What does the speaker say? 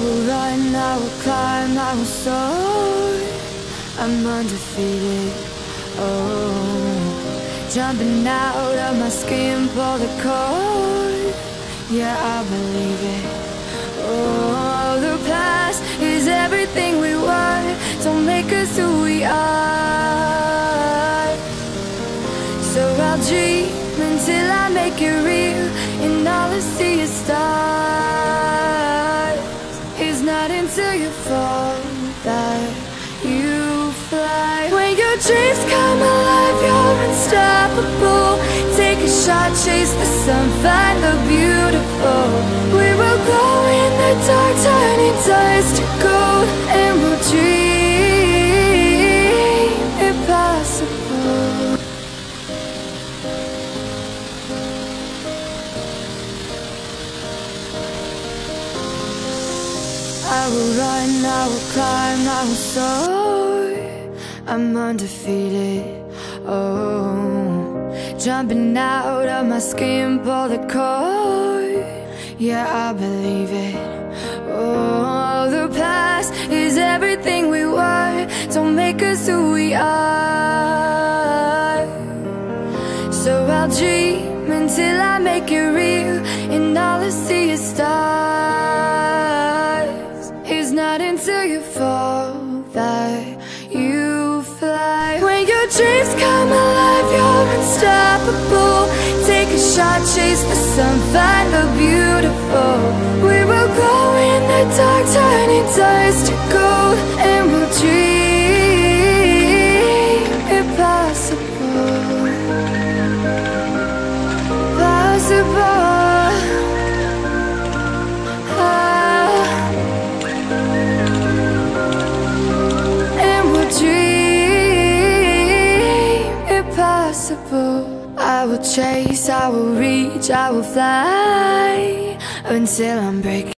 will run, I will climb, I will soar. I'm undefeated, oh. Jumping out of my skin, pull the cord. Yeah, I believe it. Oh, the past is everything we were. Don't make us who we are. So I'll dream until I make it real, and all I see is stars. It's not until you fall that you fly. When your dreams come alive, you're unstoppable. Take a shot, chase the sun, find the beautiful. We will glow in the dark, turning dust to gold, and we'll dream impossible. I will run, I will climb, I will soar. I'm undefeated, oh. Jumping out of my skin, pull the cord. Yeah, I believe it. Oh, the past is everything we were. Don't make us who we are. So I'll dream until I make it real, and all I see is stars. It's not until you fall that you fly. When your dreams come alive, you're unstoppable. Take a shot, chase the sun, find the beautiful. We will glow in the dark, turning dust to gold, and we'll dream impossible. Possible. And we'll dream impossible. I will chase, I will reach, I will fly until I'm breaking.